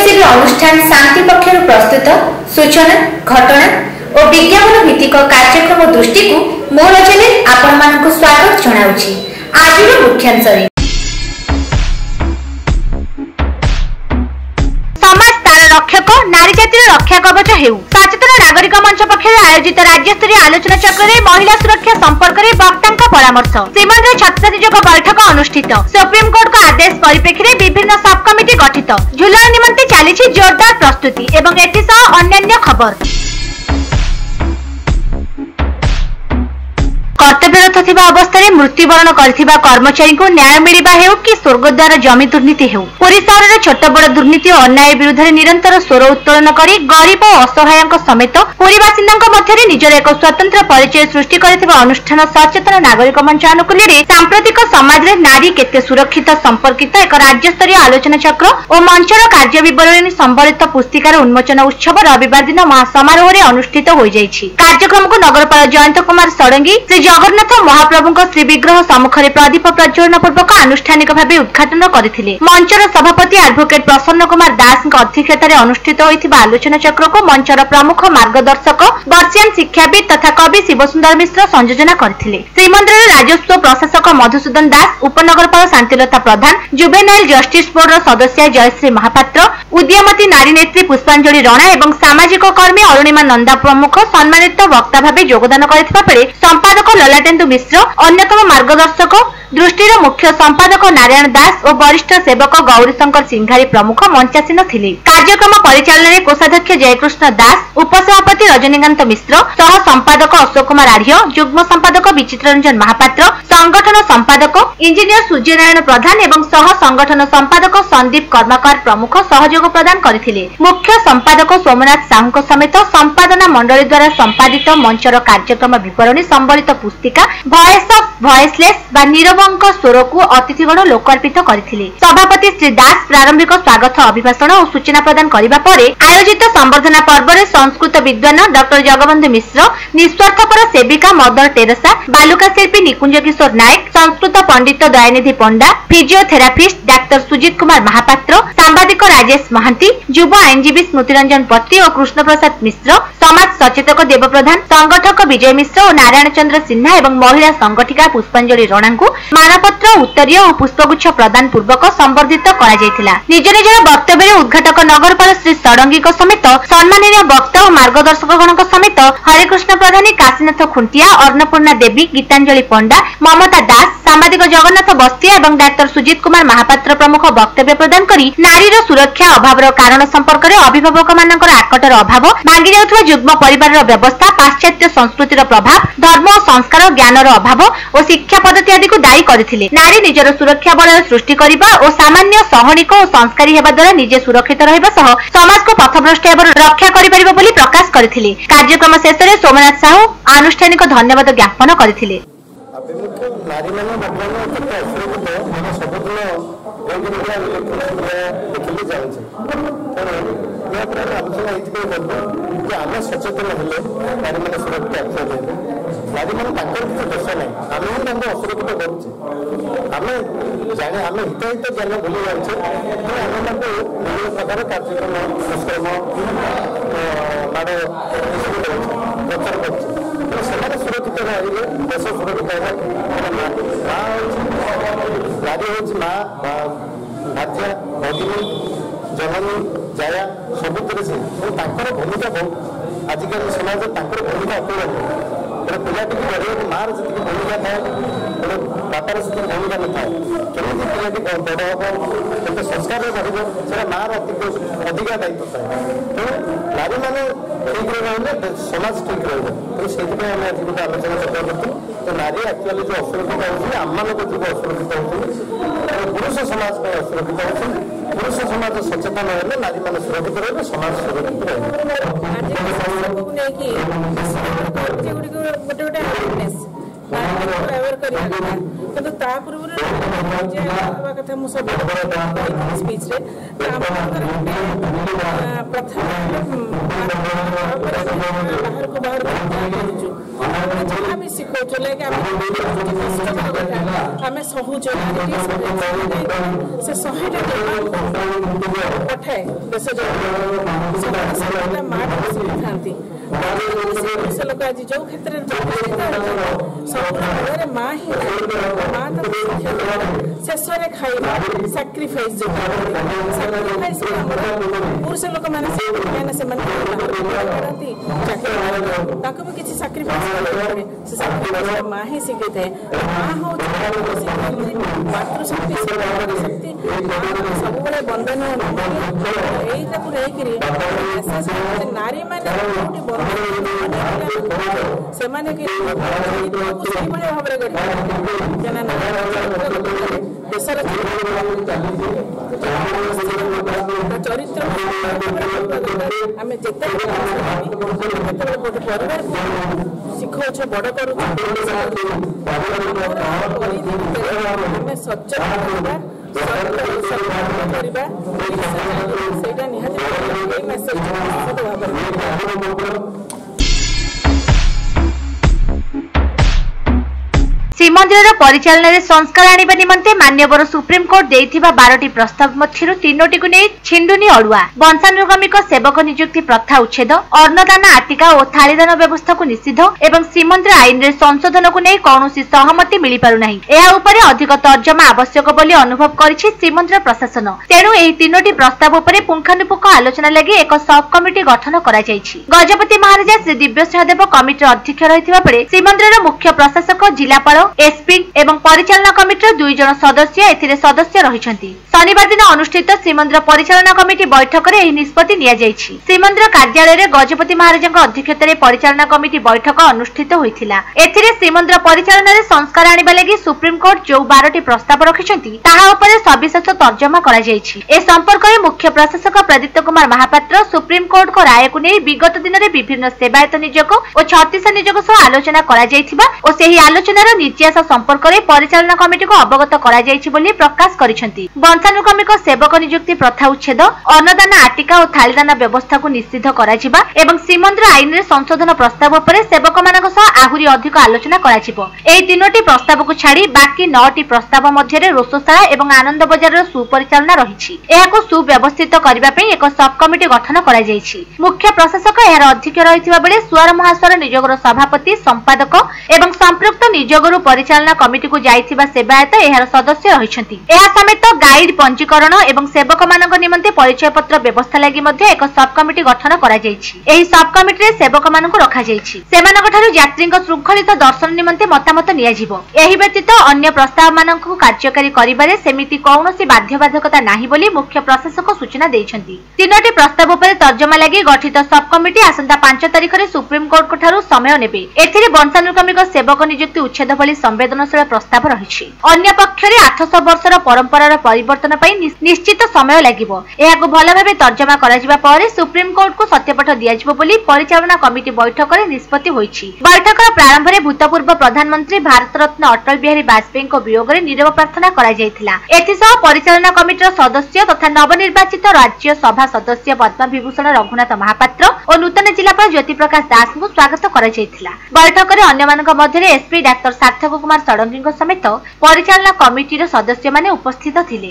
स्वयंसेवी अनुष्ठान शांति पक्षर प्रस्तुत सूचना घटना और विज्ञापन भित्तिक कार्यक्रम दृष्टि को मोर चैनल आपण मानक स्वागत जनाउछि। आज मुख्यांश समाज तार रक्षक नारी जातिर रक्षा कवच हेउ सचेतन नागरिक मंच पक्षर आयोजित राज्य स्तरीय आलोचना चक्र में महिला सुरक्षा संपर्क में वक्ता परामर्श श्रीमंदिर छत्ता नियोग बैठक अनुष्ठित सुप्रीम कोर्ट का आदेश परिप्रेक्षी में विभिन्न सब कमिटी गठित झुलाना निमंते चली जोरदार प्रस्तुति एवं एथिसह अन्यान्य खबर। कर्तव्यरत थिबा अवस्था मृत्युवरण करथिबा कर्मचारी को न्याय मिलिबा हेउ कि स्वर्गद्वार जमी दुर्नीति हेउ पुरी शहर में छोट बड़ दुर्नीति और अन्याय विरुद्ध निरंतर स्वर उत्तोलन करी गरीब और असहायक समेत पुरी बासिंदांक मध्यरे निजर एक स्वतंत्र परिचय सृष्टि करथिबा अनुष्ठान सचेतन नागरिक मंच अनुकूल्य सांप्रतिक समाज रे नारी केते सुरक्षित संपर्कित एक राज्य स्तरीय आलोचना चक्र और मंचर कार्य विवरणी संबलित पुस्तिकार उन्मोचन उत्सव रविवार दिन महासमारोह रे अनुष्ठित हो जाइछि। कार्यक्रम को नगरपाल जयंत कुमार षडंगी श्री जगन्नाथ महाप्रभु श्री विग्रह सम्मुख में प्रदीप प्रज्वलन पूर्वक आनुष्ठानिक भाव उद्घाटन करथिले। मंचर सभापति एडवोकेट प्रसन्न कुमार दास अध्यक्षतार अनुष्ठित होइथिबा आलोचना चक्र को मंचर प्रमुख मार्गदर्शक वर्षियान शिक्षाविद तथा कवि शिवसुंदर मिश्र संयोजना करथिले। श्रीमंदिर राजस्व प्रशासक मधुसूदन दास उपनगरपाल Shantilata Pradhan juvenile justice board सदस्य जयश्री महापात्र उद्यमती नारी नेत्री पुष्पांजलि राणा एवं सामाजिक कर्मी अरुणिमा नंदा प्रमुख सम्मानित वक्ता भाव योगदान करथिबा बेले संपादक ललाटेन्दु मिश्र अन्यतम मार्गदर्शक दृष्टिर मुख्य संपादक नारायण दास और वरिष्ठ सेवक गौरीशंकर सिंघारी प्रमुख मंचासीन थिले। कार्यक्रम परिचालन कोषाध्यक्ष जयकृष्ण दास उपसभापति रजनीकांत मिश्र सह संपादक अशोक कुमार आर्य युग्म संपादक विचित्र रंजन महापात्र संगठन संपादक इंजीनियर सूर्यनारायण प्रधान एवं सह संगठन संपादक संदीप कर्मकार प्रमुख सहयोग प्रदान करथिले। मुख्य संपादक सोमनाथ साहू समेत संपादना मंडली द्वारा संपादित मंचर कार्यक्रम विवरणी संबलित पुस्तिका वॉइस ऑफ वॉइसलेस बा नीरवंक स्वर को अतिथिगण लोकार्पित करथिले। सभापति श्री दास प्रारंभिक स्वागत अभिभाषण और सूचना प्रदान करिबा परे आयोजित संबर्धना पर्व रे संस्कृत विद्वान डॉक्टर जगबंधु मिश्र निस्वार्थपर सेविका मदर टेरेसा बालुका शिल्पी निकुंज किशोर नायक संस्कृत पंडित दयानिधि पंडा फिजियोथेरापिस्ट डाक्टर सुजित कुमार महापात्र सांबादिक राजेश महांती युव आईनजीवी स्मृतिरंजन पति और कृष्ण प्रसाद मिश्र समाज सचेतक देव प्रधान संगठक विजय मिश्र और नारायण चंद्र सिन्हा एवं महिला संगठिका पुष्पांजलि राणा को मानपत्र उत्तरीय और पुष्पगुच्छ प्रदान पूर्वक संबर्धित करा जायतिला। निज निजर वक्तव्य उद्घाटक नगरपाल श्री षडंगी समेत सम्माननीय वक्ता और मार्गदर्शक समेत हरिकृष्ण प्रधानी काशीनाथ खुंटिया अन्नपूर्णा देवी गीतांजलि पंडा ममता दास सांबादिक जगन्नाथ बस्तिया एवं डाक्टर सुजित कुमार महापात्र प्रमुख वक्तव्य प्रदान करी नारीर सुरक्षा अभाव कारण संपर्क में अभिभावक मानकर आकटर अभाव भांगी जाउथबा युग्म परिवार व्यवस्था पाश्चात्य संस्कृतिर प्रभाव धर्म और संस्कार ज्ञानर अभाव और शिक्षा पद्धति आदि को दायी करथिले। नारी निजर सुरक्षा बल सृष्टि करिबा और सामान्य सहनिक और संस्कारी हेबा द्वारा निजे सुरक्षित रहिबा सह समाज को पथभ्रष्ट हेबार रक्षा करि परिबा बोली प्रकाश करथिले। कार्यक्रम शेष में सोमनाथ साहू आनुष्ठानिक धन्यवाद ज्ञापन करथिले। नारी माने भगवान केते असुरक्षित हम सबदिन एगुरिया देखि जाउछे तो या पर आलोचना इतके करबो कि आमे सचेतन हेले नारी माने सुरक्षा हेले नारी माने ताकर किछ दोष नै आमे ही तांको असुरक्षित करूछे आमे जाने आमे हित ज्ञान भूली जाउछे तो आमे तांको विभिन्न प्रकार कार्यक्रम संस्क्रम माने प्रचार करछे ସେମାନେ ସୁରକ୍ଷିତ ରହିବେ ଦେଶ ସୁରକ୍ଷିତ ହେବ। ନାରୀ ହେଉଛି ମା ଭାତ୍ୟା ଭଗିନୀ ଜନନୀ ଜାୟା ସବୁଥିରେ ସେ ତାଙ୍କର ଭୂମିକା ବହୁତ ଆଜିକାଲି ସମାଜରେ ତାଙ୍କର ଭୂମିକା ଅପରିହାର୍ଯ୍ୟ। ଗୋଟେ ପିଲାଟିକୁ ବଢ଼ିବାକୁ ମାଆର ଯେତିକି ଭୂମିକା ଥାଏ ଗୋଟେ ବାପାର ସେତିକି ଭୂମିକା ନଥାଏ। କେମିତି ପିଲାଟି ବଡ଼ ହେବ କେତେ ସଂସ୍କାରରେ ବଢ଼ିବ ସେଟା ମାଆର ଅଧିକା ଦାୟିତ୍ୱ ଥାଏ। ତେଣୁ ନାରୀମାନେ ଠିକ୍ରେ ରହିଲେ ସମାଜ ଠିକ୍ ରହିବ। ତେଣୁ ସେଇଥିପାଇଁ ଆମେ ଆଜି ଗୋଟେ ଆଲୋଚନା ଚକ୍ର କରୁଛୁ। ତ ନାରୀ ଆକ୍ଚୁଆଲି ଯେଉଁ ଅସୁରକ୍ଷିତ ହେଉଛନ୍ତି ଆମମାନଙ୍କ ଯୋଗୁଁ ଅସୁରକ୍ଷିତ ହେଉଛନ୍ତି ପୁରୁଷ ସମାଜ ପାଇଁ ଅସୁରକ୍ଷିତ ହେଉଛନ୍ତି। ପୁରୁଷ ସମାଜ ସଚେତନ ହେଲେ ନାରୀମାନେ ସୁରକ୍ଷିତ ରହିବେ ସମାଜ ସୁରକ୍ଷିତ ରହିବ। କିନ୍ତୁ ତା ପୂର୍ବରୁ କଥା ମୁଁ ସବୁ ସ୍ପିଚରେ भी शिखौचु लाइक आम सहूँ से 100टा पठाए देश माँ था लोक आज जो क्षेत्र सब माँ ही माँ तो शेष में खाଇବା साक्रिफाइस जो साक्रिफाइस पुरुष लोक मैंने चाकरी किसी साक्रिफाइस माँ ही शिखे थे माँ हूँ मातृशक्ति शक्ति सब बंधन नारी मैंने से भाव देशर चरित्र आम जिते परिवार शिखौच बड़ कर सचेतन श्रीमंदिर परिचालन संस्कार आने निमंते मान्यवर सुप्रीमकोर्ट देइथिबा 12टी प्रस्ताव मध्यरु 3टी को नहीं छिंडुनी अड़ुआ वंशानुगमिक सेवक नियुक्ति प्रथा उच्छेद अन्नदान आटिका और थालीदान व्यवस्था को निषिद्ध एवं श्रीमंदिर आईन रे संशोधन को नहीं कौनसी सहमति मिली पारु नहीं एहा उपरे अधिक तर्जमा आवश्यक बोली अनुभव करिछि श्रीमंदिर प्रशासन तेणु एही 3टी प्रस्ताव उपरे पुंखानुपुंख आलोचना लागि एक सब कमिटी गठन करा जायछि गजपति महाराजा श्री दिव्यसिंहदेव कमिटी अध्यक्ष रहिथिबा परे श्रीमंदिर मुख्य प्रशासक जिलापाल एसपी एवं परिचालना कमिटीर 2 जन सदस्य एथिरे सदस्य रहिछन्ति शनिवार दिन अनुष्ठित श्रीमंदिर परिचालना कमिटी बैठक रे एही निष्पत्ति निया जायछि श्रीमंदिर कार्यालय रे गजपति महाराजांक अध्यक्षतारे परिचालना कमिटी बैठक अनुष्ठित होइथिला एथिरे श्रीमंदिर परिचालना रे संस्कार आनिबा लागि सुप्रीम कोर्ट जो 12टी प्रस्ताव रखिछन्ति ताहा उपरे सविशेष तर्जमा करा जायछि ए संपर्क रे मुख्य प्रशासक प्रदीप्त कुमार महापात्र सुप्रीम कोर्ट को राय को नै विगत दिन रे विभिन्न सेवायत नियोजक और 36 नियोजक सह आलोचना करा जायथिबा और सेही आलोचनार इतिहास संपर्क में परिचालना कमिटी को अवगत करा जायछि बोली प्रकाश करिसेंति वंशानुगमिक सेवक नियुक्ति प्रथा उच्छेद अन्नदान आटिका और थालीदान व्यवस्था को निषिद्ध करा जिबा एवं श्रीमंदिर आईन रे संशोधन प्रस्ताव पर सेवक मानक सह आहुरी अधिक आलोचना करा जिवो एही 3टी प्रस्ताव को छाड़ी बाकी 9टी प्रस्ताव मध्य रोषशाला एवं आनंद बजार सुपरिचालना रहिछि एहाको सुव्यवस्थित करबा पई एक सब कमिटी गठन करा जायछि मुख्य प्रशासक एहार अध्यक्ष रहिथिबा बेले सुआर महासर नियोगर सभापति संपादक एवं संपृक्त नियोगर परिचालना कमिटी को जाइथिबा सेवायत एहार सदस्य रहिछन्ति एहा समेत गाइड पंजीकरण एवं सेवक मानक निमंते परिचय पत्र व्यवस्था लागि मध्ये एक सब कमिटी गठन करा जायछि एही सब कमिटी रे सेवक मानक रखा जायछि सेमानक ठारु यात्रीक श्रृंखलित दर्शन निमंते मतामत निया जिवो एही व्यतीत अन्य प्रस्ताव मानक कार्यकारी करिबारे सेमिति कौनसी बाध्यबाधकता नाही बोली मुख्य प्रशासक सूचना दैछन्ति 3टी प्रस्ताव उपरे तर्जमा लागि गठित सब कमिटी आसंता 5 तारिख रे सुप्रीम कोर्ट को ठारु समय नेबे एथिरे वंशानुगमिक सेवक नियुक्ति उच्छेद भली संवेदनशील प्रस्ताव रहिछि अन्य पक्षरे 800 वर्षर परंपरार परिवर्तन पई निश्चित समय लागिबो एहाको भल भाबे तर्जमा करा जिबा परे सुप्रीम कोर्ट को सत्यपाठ दिया जिवो बोली परिचालना कमिटी बैठक रे निष्पत्ति होइछि बैठकर प्रारंभ रे भूतपूर्व प्रधानमंत्री भारत रत्न अटल बिहारी वाजपेयी को वियोग रे नीरव प्रार्थना करा जायथिला एथिसह परिचालना कमिटीर सदस्य तथा नवनिर्वाचित राज्य सभा सदस्य पद्म विभूषण रघुनाथ महापात्र और नूतन जिलापाल ज्योति प्रकाश दास को स्वागत करा जायथिला बैठक रे अन्य मानक मध्ये एसपी डाक्टर सार्थक कुमार षडंगी समेत परिचालना कमिटीर सदस्य माने उपस्थित थिले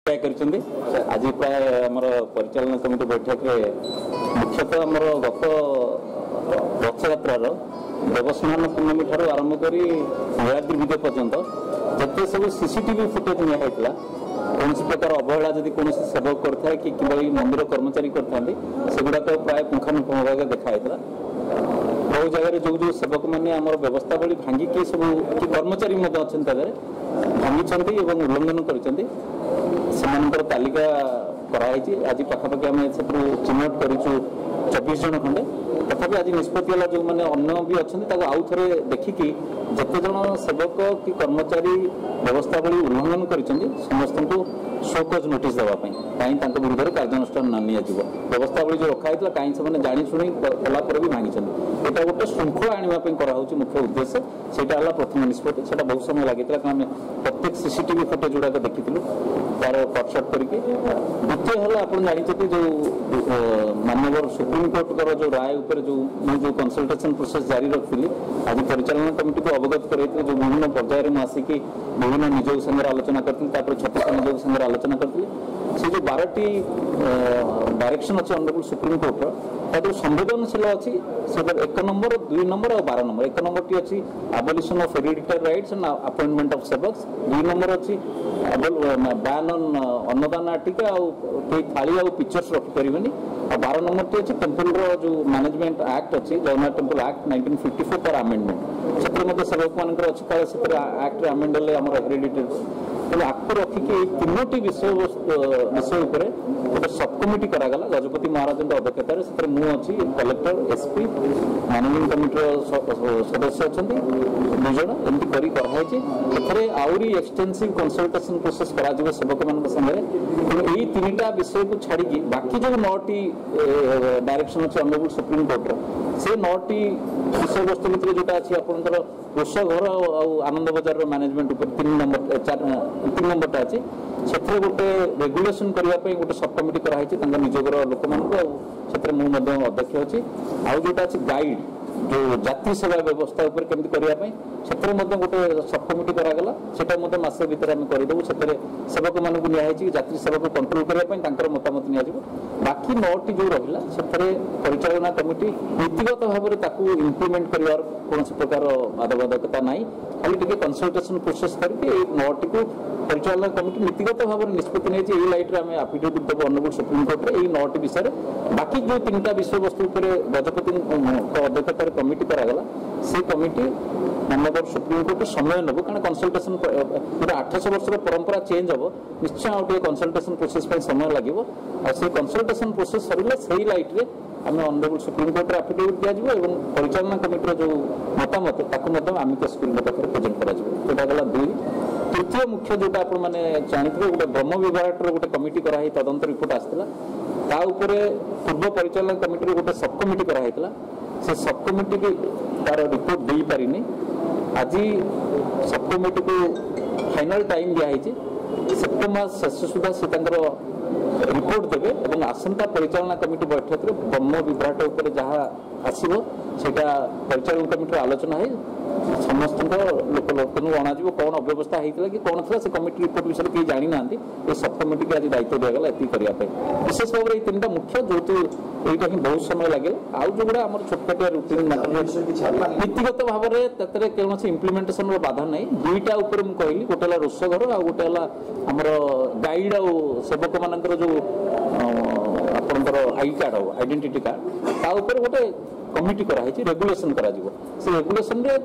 आज प्राय परिचालना कमिटी बैठक मुख्यतः गत रथयात्रार देवस्नान पूर्णमी ठार आरंभ कर नीलाद्रि विजय पर्यंत जिते सब सीसीटीवी फुटेज निया कौन प्रकार अवहेला जदि कौन सेवक करता कि मंदिर कर्मचारी करता सेगुड़ाक प्राय पुंखानुपुंख भाव देखाई बहु जगह जो जो सेवक मैंने व्यवस्था बड़ी भांगिकी सब कि कर्मचारी अच्छा भांगी उल्लंघन कर तालिका कराई आज पाखापाखि आम चिन्हट करूँ 24 जन खंडे तथापि आज निष्पत्ति जो मैंने अन्न भी अच्छा आउ थे देखिकी जिते जन सेवक कि कर्मचारी व्यवस्थावली उल्लंघन कर समस्त को शोकज नोटिस देवाई कहीं विरुद्ध कार्यानुष्ठान न निजी व्यवस्थावली जो रखाई कहीं से जाशुणी कलापर भी भांगी यहाँ गोटे श्रृंखला आने मुख्य उद्देश्य से प्रथम निष्पत्ति से बहुत समय लगी कारण प्रत्येक सीसीटीवी फुटेज गुड़ाक देखी तार कटसट करके द्वितीय है आप जानते जो माननीय सुप्रीम कोर्ट जो राय उपर जो कंसल्टेशन प्रोसेस जारी रखी आज परिचालन कमिटी को अवगत कर जो विभिन्न पर्यायर में आसिकी विभिन्न निजोग संगे आलोचना करती छत्तीस निजोग संगे आलोचना करती से जो 12टी डायरेक्शन अच्छे ऑनरेबल सुप्रीम कोर्ट जो संवेदनशील अच्छी से 1 नंबर 2 नंबर और 12 नंबर 1 नंबर टी अच्छी abolition of hereditary rights and appointment of sevaks 2 number अच्छी बैन ऑन अन्नदान आटिका और थाली और पिक्चर्स रखिपारे और 12 नंबर टी अच्छी टेम्पल जो मैनेजमेंट एक्ट अच्छी जगन्नाथ टेम्पल एक्ट 1954 पर आमेंडमेंट से सेवक मान अच्छी काले से एक्ट आमेंड हेरिडिटरी तेज आपको रखिकी तीनोटी विषय गोटे सब कमिटी करागला गजपति महाराज अध्यक्षतार से मुझे कलेक्टर एसपी मैनेजिंग कमिटी सदस्य अच्छा 2 जन एमती कराई आहरी एक्सटेंसिव कंसल्टेशन प्रोसेस करा सेवक मान सागर यही 3टा विषय को छाड़ी बाकी जो 9टी डायरेक्शन अच्छे ऑनरेबल सुप्रीम कोर्टर से 9टी विषय वस्तु भितर जोटा अच्छी आपंकर रोष घर और आनंद बजार मैनेजमेंट 3 नंबरटा अच्छी से गोटे रेगुलेशन करने गोटे सब कमिटी कराई निजोगर लोक मानक अध्यक्ष अच्छी आउ जोटा अच्छी गाइड जो जाति सेवा व्यवस्था केमती करने से गोटे सब कमिटी करागला से मसे भितर आम करदेव से सेवक मान निजी जाति सेवा को कंट्रोल करने मतामत नि बाकी 9टी जो रहा से परिचालना कमिटी नीतिगत भाव में इम्प्लीमेंट कर कौन प्रकार बाधबाधकता ना खाली टे कंसल्टेशन प्रोसेस करके 9टी को परिचालना कमिटी नीतिगत भाव में निष्पत्ति नहीं लाइट आम आफिडेविट देव ऑनरेबल सुप्रीम कोर्ट में 9टी विषय बाकी जो 3टा विषय वस्तु गजपति अध्यक्षतार कमिटी करागला से कमिटी माननीय सुप्रीम कोर्ट समय नब कारण कंसल्टेशन गोटे 800 वर्ष परंपरा चेंज हम निश्चय आगे कंसल्टेशन प्रोसेस समय लगे और कंसल्टेशन प्रोसेस सर से लाइट रे आम ऑनरेबल सुप्रीम कोर्ट आफिडेविट दिया और परिचालना कमिटी जो मतामत आमिकस क्यूरी पाखे प्रेजेंट करा 2 तृतीय मुख्य जोटा आप जानते गोटे ब्रह्म विभाग गोटे कमिटी कराई तदंत रिपोर्ट आसाला पूर्व परिचालना कमिटी गोटे सब कमिटी कराई से सब कमिटी की तार रिपोर्ट दे पारिनी आज सब कमिटी को फाइनल टाइम दिखाई सेप्टेम्बर शेष सुधा से रिपोर्ट देवे और आसंता परिचालना कमिटी बैठक में ब्रह्म विभ्राट उपर जहाँ आसो सेटा परिचालन कमिटी आलोचना है समस्त लोक अणाज कौन अव्यवस्था होता कि कौन था से कमिटी रिपोर्ट विषय कहीं जानी ना ये सब कमिटी की आज दायित्व दिगला ये करने विशेष भाव में 3टा मुख्य जो यहाँ ही बहुत समय लगे आउ जो गुड़ा आम छोटकाटिया रुटीन नीतिगत भाव में कौन इम्प्लीमेंटेशन बाधा नहीं 2टा उपर मुझे कहली गोटे है रोष घर आ गोटे आमर गाइड आ सेवक मान जो आपंकर आई कार्ड हो आइडेंटिटी कार्ड ता ऊपर गोटे कमिटी कराई रेगुलेशन करा से रेगुलेशन रे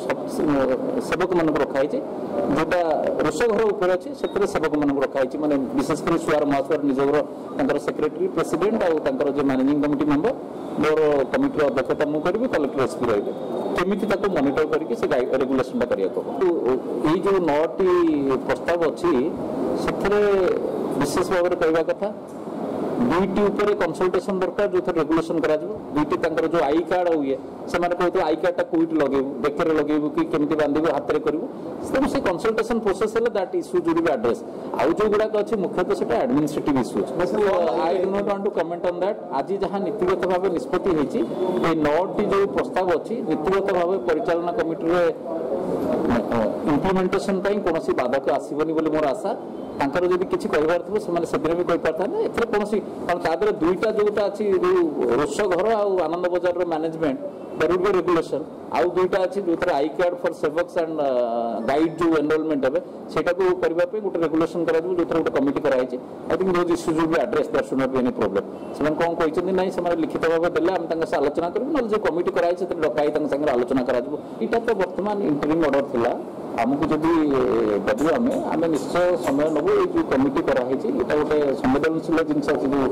सेवक मान रखाई जोटा रोष घर उपर अच्छे से सेवक मान रखाई माने विशेषकर सुआर महासुआर निजोगर सेक्रेटरी प्रेसिडेंट और जो मैनेजिंग कमिटी मेंबर मोर कमिटी अध्यक्षता मुझे करी कलेक्टर एसपी रही केमी मॉनिटर करके रेगुलेशन करने जो 9टी प्रस्ताव अच्छी से विशेष भाव में कहवा कथा 2टी ऊपर कंसल्टेशन दरकार जो रेगुलेशन करा 2टी जो आई कार्ड हुए से कहते आई कार्डटा कोईट लगेबू बेकर लगेबू कि केमती बांधबू हाथ में करूँ से कंसल्टेशन प्रोसेस है that issue would be addressed आउ जो गुड़ाक अच्छे मुख्यतः से administrative issues I do not want to comment on that आज जहाँ नीतिगत भाव निष्पत्ति होती 9टी जो प्रस्ताव अच्छी नीतिगत भाव परिचालना कमिटी इम्प्लीमेंटेशन कौन बाधक आसबनी मोर आशा तांकर जब किसी कहबार थो से भी कही पारता ना एथरे कौन कारण तादर 2टा जोटा अच्छी रोष घर और Anand Bazar management there will be regulation आउ 2टा अच्छी जो I card for sevaks and guide जो एनरोलमेंट हे सेटा को करबा गोटे रेगुलेशन करा जो गोटे कमिटी कराई I think those issues will be addressed there should not be any problem से कौन कहते ना से लिखित भाव देले आम आलोचना करूँ ना जो कमिटी कराई से डकाई संगे आलोचना करा यहाँ तो बर्तमान इंटरिम ऑर्डर थिला आमको जब देव आम निश्चय समय नबू ये कमिटी कराई यहाँ गोटे संवेदनशील जिनस अच्छी जो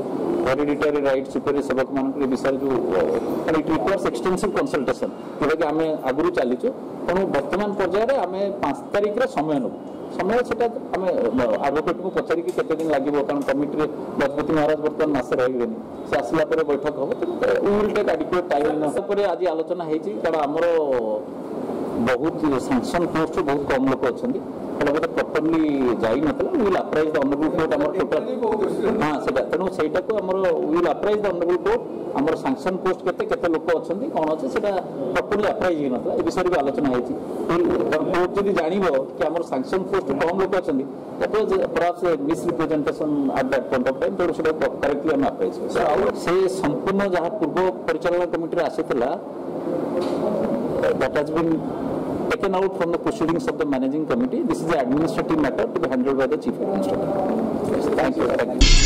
हेरिडिटरी राइट सुपेरियर सेवक मान विषय जो इट रिक्वायर्स एक्सटेंसिव कंसल्टेशन जोटा आम आगु चलीचु तेणु बर्तमान पर्यायर आम 5 तारिख समय नब समय से आम आडभोकेट को पचारिक केते दिन लगे कारण कमिटी गजपति महाराज बर्तमान मसे रही से आसला बैठक हम तेणु we will take adequate time आज आलोचना होती कारण आमर बहुत सैंक्शन पोस्ट बहुत कम लोक अच्छा बोलते प्रॉपर्ली जाई नतला will apprise the honourable court हमर टोटल हां सेटा तेणु सेटा को हमर will apprise the honourable court हमर सैंक्शन पोस्ट केते केते लोक अछंती कोन अछि सेटा प्रॉपर्ली अप्राइज ही नतला ए विषय भी आलोचना हेछि कोर्ट जदि जानिबो कि हमर सैंक्शन पोस्ट कम लोक अछंती that was perhaps misrepresentation at that point of time तेणु सेटा करेक्टली हम अप्राइज से संपूर्ण जहां पूर्व परिचालन कमिटी रे आसीतला that has been taken out from the proceedings of the managing committee. This is the administrative matter to be handled by the chief administrator. Yes, thank you. Thank you.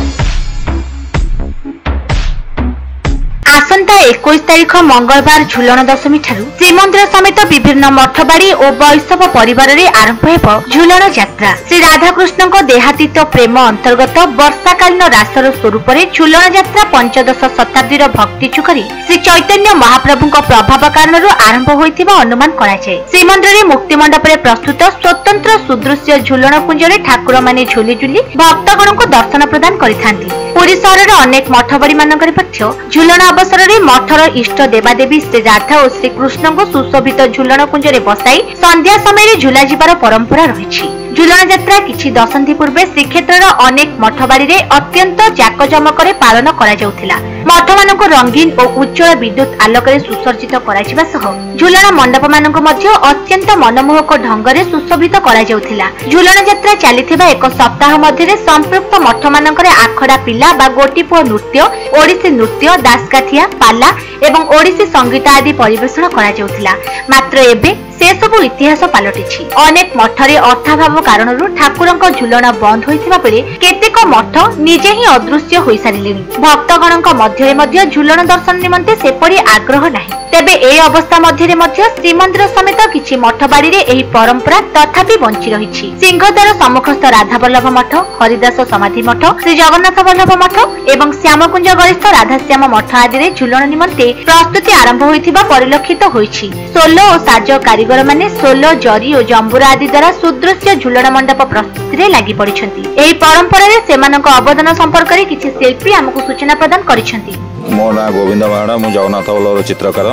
आसंता 21 तारिख मंगलवार झुलन दशमी ठारू श्रीमंदिर समेत विभिन्न मठबाड़ी और वैष्णव परिवार रे आरंभ हेबो झुलन यात्रा। श्री राधाकृष्ण को देहातीत प्रेम अंतर्गत वर्षाकालीन रासर स्वरूप झुलन यात्रा 15 शताब्दीर भक्ति चुकरी श्री चैतन्य महाप्रभु प्रभाव कारण आरंभ होइथिबा अनुमान कराଯାଏ। श्रीमंदिर मुक्ति मंडप रे प्रस्तुत स्वतंत्र सुदृश्य झुलन कुंजरे ठाकुर माने झुली झुली भक्तगण को दर्शन प्रदान करिथांती। पुरी सहर अनेक मठबाड़ी मानकर झुलन अवसर में मठर इष्ट देवादेवी श्री राधा और श्री कृष्ण को सुशोभित झुलन कुंजरे बसाई संध्या समय झुला जीवार परंपरा रही। झुलन यात्रा किछि दशंधि पूर्वे श्रीक्षेत्र अनेक मठबाड़ी रे अत्यंत जाकजमक पालन करा जाउथिला। मठ मानक रंगीन और उज्जवल विद्युत आलोक सुसज्जित करा सह झुलन मंडप मानक मध्य अत्यंत मनमोहक ढंगरे सुशोभित करा जाउथिला। झुलन यात्रा चलीथिबा एक सप्ताह मध्य संपृक्त मठ मानक आखड़ा पिला बा गोटीपुआ नृत्य, ओडिसी नृत्य, दासकाठिया, पाला एवं ओडिसी संगीत आदि परिवेषण करा जाउथिला। मात्र एबे से सब इतिहास पलटिछि। अनेक मठरे अर्थाभाव कारणरू ठाकुरଙ୍କ झुलन बंद होइथिबा बेले केतेक मठ निजे ही अदृश्य होई सारिलेनि। भक्तगणଙ୍କ मध्यरे मध्य झुलन दर्शन निमंते सेपरि आग्रह नाही। तेबे ए अवस्था मध्यरे मध्य श्रीमंदिर समेत किछि मठबाड़ी रे एही परंपरा तथापि बंची रहिछि। सिंहद्वार सम्मुखस्थ राधावल्लभ मठ, हरिदास समाधि मठ, श्री जगन्नाथ वल्लभ मठ एवं श्यामकुंज गरिष्ठ राधाश्याम मठ आदि रे झुलन निमंते प्रस्तुति आरंभ होइथिबा परिलक्षित होइछि। सोलो और साज कारीगर माने सोलो, जरी और जंबुरा आदि द्वारा सुदृश्य झुलन मंडप प्रस्तुति रे लागि पड़िछन्ति। एही परंपरा रे सेमानक अवदान संपर्क रे किछि शिल्पी हमकु सूचना प्रदान करिछन्ति। मो ना गोविंद महाड़ा, मु जगन्नाथ वल्लभ चित्रकार।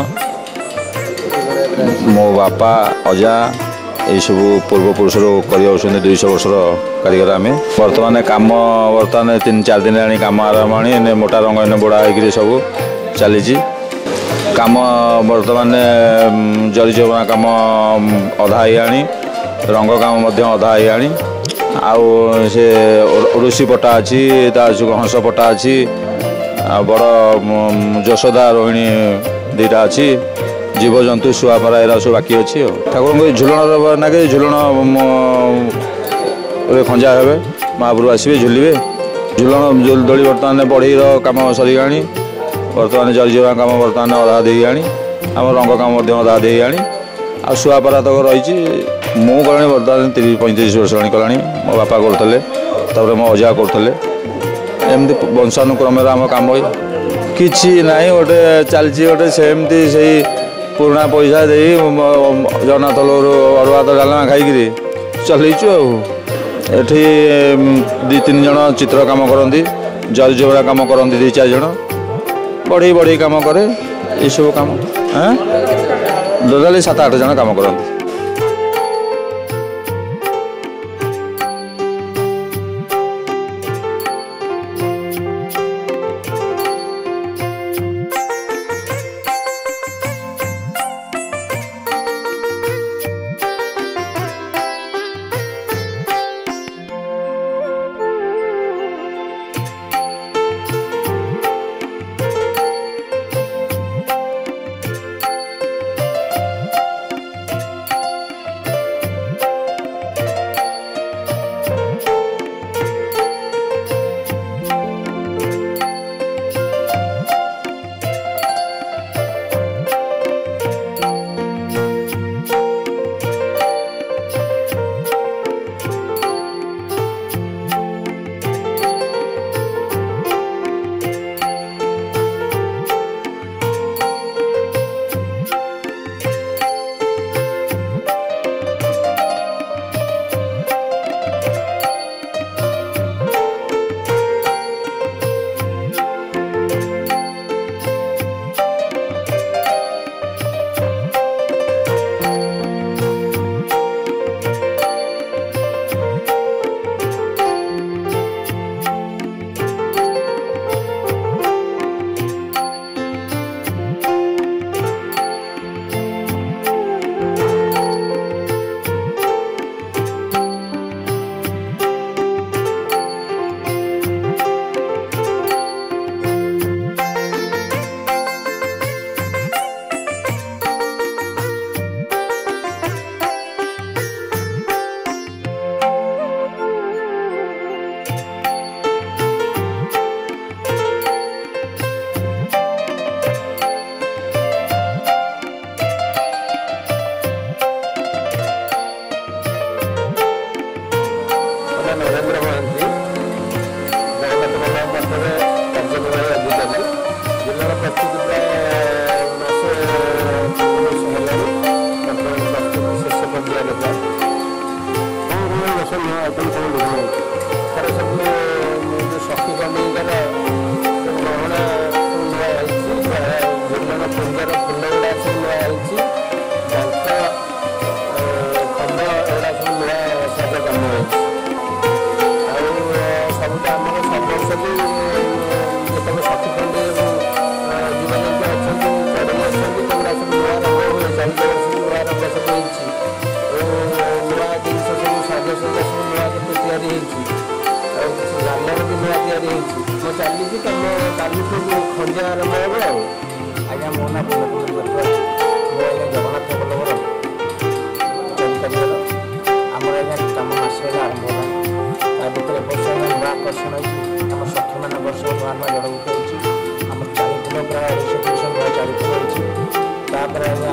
मो बापा अजा ये सब पूर्वपुरुष कर 200 वर्ष कारीगर आम बर्तमान कम बर्तमान 3-4 दिन आनी कम आरंभ आनी मोटा रंग बोड़ा हो सब चली कम बर्तमान जरी जबना कम अधा आनी रंग काम अधा आनी आउ से ओडुसी पटा अच्छी हंस पटा अच्छी बड़ यशोदा रोहिणी 2टा अच्छी जीवजंतु शुआपरा एरा सब बाकी अच्छी ठाकुर को झुलन नागे झुलन खंजा हे महाप्रभु आसवे झुलिए झुलन दोली बर्तमान बढ़ईर कम सरीगा बर्तमान जरीजवा कम बर्तमान अधा दे आनी आम रंग कम अधा दे आनी आ शुआपरा तक रही मु कला बर्तमान 30-35 वर्ष कला मो बापा करते मो अजा करते एमती वंशानुक्रम आम कम किसी ना गोटे चलती गोटे सेमती से पुराना पैसा दे जगन्नाथ अरुआ तो डालमा खाई चलैचु एठी 2-3 जन चित्र काम करती जरी जबरा काम करती 2-4 जन बढ़ई बढ़ई काम करे ये सब काम टोटाली 7-8 जन काम करती। जगन्नाथ बल्लभर चरित्र आमर आज कम आसे आरंभ है भितर वर्ष नुआ आकर्षण होम सखी मान वर्ष नुआ नुआ जड़भूत होम चारिदिन प्राय 200 नुआ चारिदिन होपर आज्ञा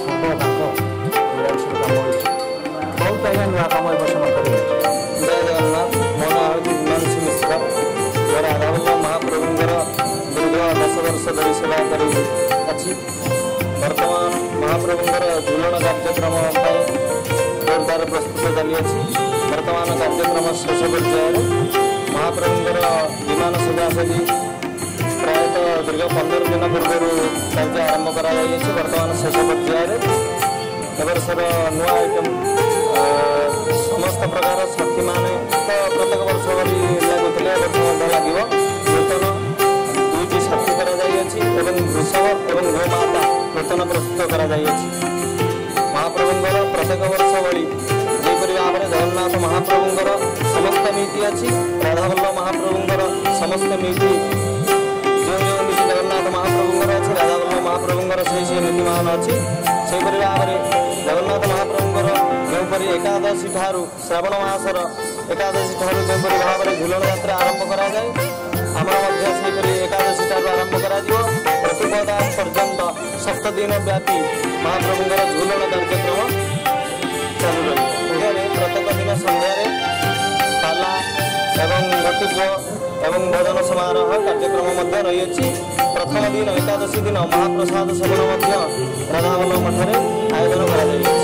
सब कम हो बहुत आज्ञा नुआ कम ए वर्ष मत जय जगन्नाथ मो ना हिमांशु मिश्र मोर राधावल्लभ महाप्रभुंर दीर्घ 10 वर्ष धरी सेवा कर वर्तमान महाप्रभुंर झुलन कार्यक्रम जोरदार प्रस्तुत चली वर्तमान कार्यक्रम शेष पर्यायर महाप्रभुंर विमान सेवा सजी प्रायतः दीर्घ 15 दिन पूर्व कार्य आरंभ कर वर्तमान शेष पर्यायर एवर्षर नुआ आइटम समस्त प्रकार सखी मैंने तो प्रत्येक वर्ष भरी लगुले लगे नूतन 2टी साथी वृषभ और गोमाता नूतन प्रस्तुत कर महाप्रभुंर प्रत्येक वर्ष भली जहीपरि भाव में जगन्नाथ महाप्रभुंर समस्त नीति अच्छी राधावल्लभ महाप्रभुंर समस्त नीति जो जो नीति जगन्नाथ महाप्रभुंर अच्छी राधावल्लभ महाप्रभुंर से नीतिमान अच्छी से भाव में जगन्नाथ महाप्रभुंर जोपरी एकादशी ठारू श्रावण मासर एकादशी ठारू जोपरी भाव में झुलन यात्रा आरंभ करा जाए आमर एकादशी ठारू आरंभ करा प्रतिपदा पर्यंत 7 दिन व्यापी महाप्रभुंर झुलन कार्यक्रम चालू रही प्रत्येक दिन संध्यारे पाला एवं घटुक एवं भोजन समारोह कार्यक्रम रही प्रथम दिन एकादशी दिन महाप्रसाद सेवन राधावल्लभ मठरे आयोजन कर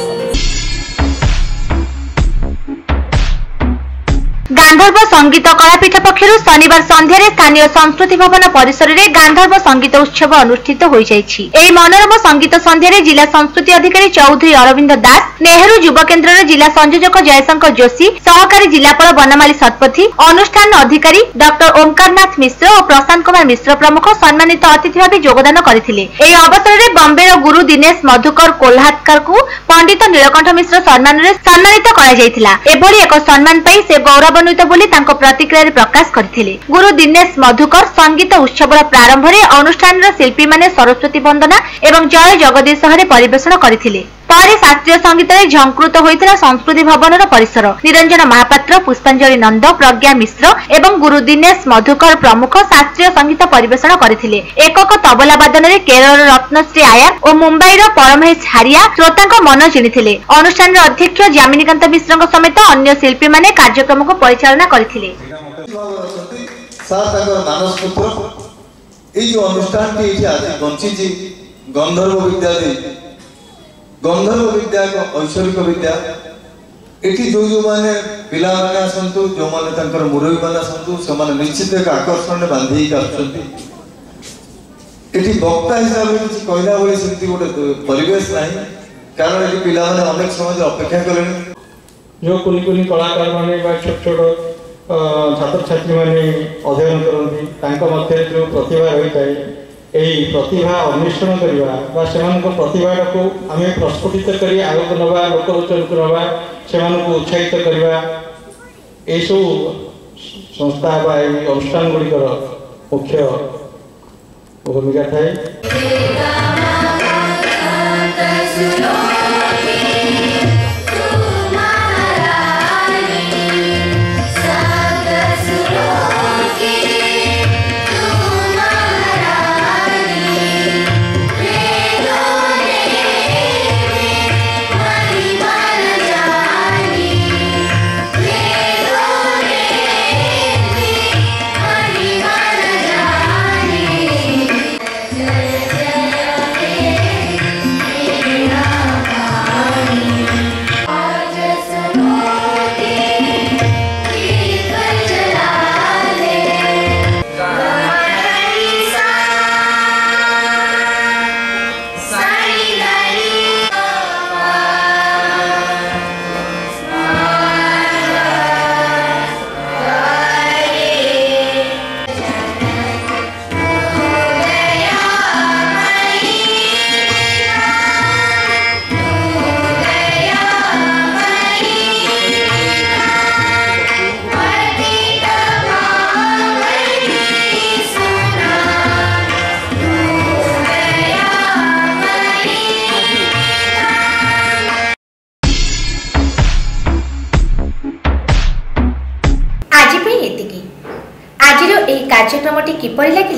गांधर्व संगीत कलापीठ पक्षर शनिवार संध्यारे स्थानीय संस्कृति भवन परिसर में गांधर्व संगीत उत्सव अनुष्ठित हो जाइए। मनोरम संगीत संध्यारे जिला संस्कृति अधिकारी चौधरी अरविंद दास, नेहरू युव केन्द्र जिला संयोजक जयशंकर जोशी, सहकारी जिलापाल बनमाली शतपथी, अनुष्ठान अधिकारी डॉक्टर ओमकारनाथ मिश्र और प्रशांत कुमार मिश्र प्रमुख सम्मानित अतिथि भाव योगदान करथिले। एही अवसर में बम्बेर गुरु दिनेश मधुकर कोल्हाटकर को पंडित नीलकंठ मिश्र सम्मान सम्मानित करा जायतिला। एभली एक सम्मान पाई से गौरव बोली प्रतिक्रिया प्रकाश करथिले। गुरु दिनेश मधुकर संगीत उत्सव प्रारंभ में अनुष्ठान शिल्पी माने सरस्वती वंदना एवं जय जगदीश परिवेषण करथिले। परे शास्त्रीय संगीत में झंकृत होइतिला संस्कृति भवन परिसर। निरंजन महापात्र, पुष्पांजलि नंद, प्रज्ञा मिश्र एवं गुरु दिनेश मधुकर प्रमुख शास्त्रीय संगीत परिवेषण करथिले। एकक तबला वादन में केरल रत्नश्री आयर और मुंबईर परमहेश हारिया श्रोतांक मन जिणिथिले। अनुष्ठान अध्यक्ष जामिनीकांत मिश्र समेत अन्य शिल्पी माने कार्यक्रम को परिचालना करथिले। गंधर्व विद्या ऐश्वरिक विद्या एटी जो जो माने पिला माने आसंतु जो माने तंकर मुरई माने आसंतु से माने निश्चित एक आकर्षण बांधी आछंती एटी वक्ता हिसाब से किसी कहला बोले सेमती गोटे परिवेश नाही कारण एटी पिला माने अनेक समय अपेक्षा करेनी जो कुनी कलाकार माने बा छोट छोट छात्र छात्री माने अध्ययन करती तांको मध्य जो प्रतिभा रही थाए यही प्रतिभा अन्वेषण करवा प्रतिभा को आम प्रस्फुटित कर आगे नवा लोकलोचन को नवा से उत्साहित करवा यू संस्था अनुष्ठान गुड़िकर मुख्य भूमिका थाए।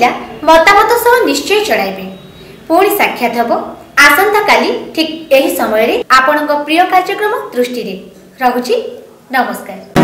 थिला मतामत सह निश्चय चढ़ाइबे। पुणी साक्षात हब आसंता काली ठीक एही समय रे आपनक प्रिय कार्यक्रम दृष्टि रे। रहुछि नमस्कार।